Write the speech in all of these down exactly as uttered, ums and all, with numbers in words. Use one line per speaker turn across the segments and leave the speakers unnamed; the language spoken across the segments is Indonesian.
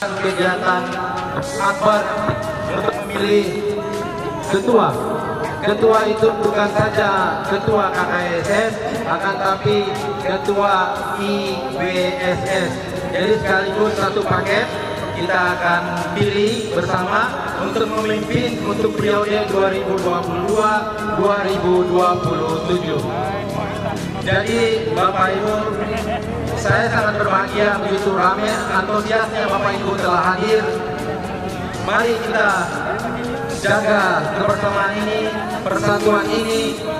kegiatan akbar untuk memilih ketua. Ketua itu bukan saja ketua K K S S, akan tapi ketua I B S S. Jadi sekaligus satu paket kita akan pilih bersama untuk memimpin untuk periode dua ribu dua puluh dua sampai dua ribu dua puluh tujuh. Jadi Bapak Ibu, saya sangat berbahagia begitu ramai antusiasnya Bapak Ibu telah hadir. Mari kita jaga kebersamaan ini, persatuan ini.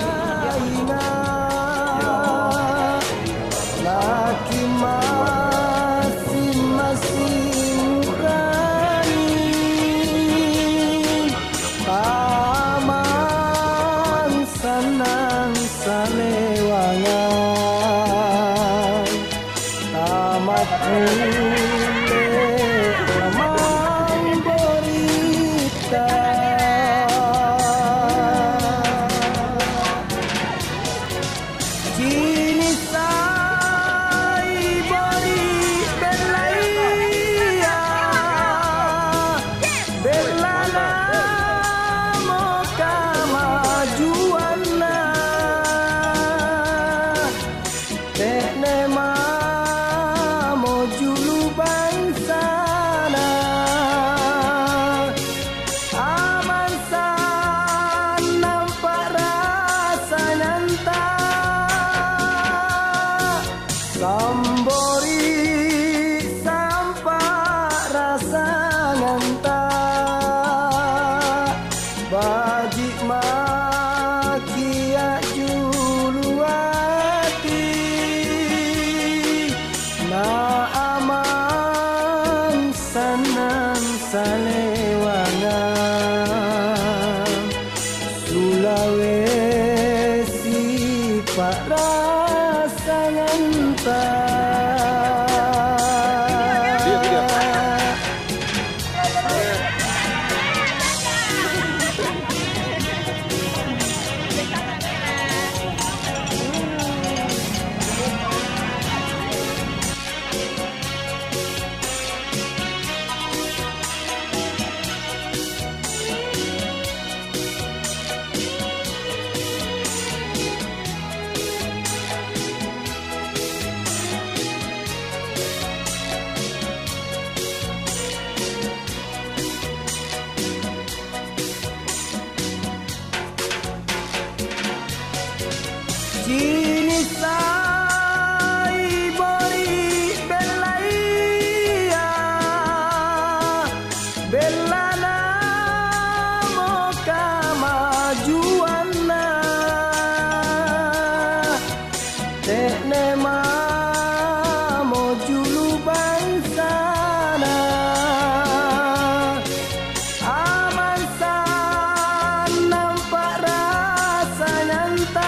Laki masing-masing berani, taman senang salewangan, tamat mulai lamang berita. Kini saya beri belaya, belana moka majuana, teknema mojulu bangsana, amansa nampak rasa nyanta. Sambori sampai rasa nganta, bagi makia julu hati, na aman senang salewangan, Sulawesi pak rasa nganta. Kini saya beri belaya, belana moka majuana, teknema mojulu bangsana, amansa nampak rasa nyanta.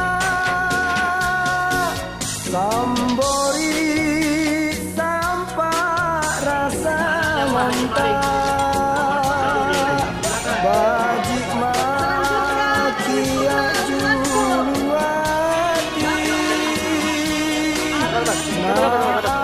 Sambori sampai rasa mantap, bagi makia julu hati, nah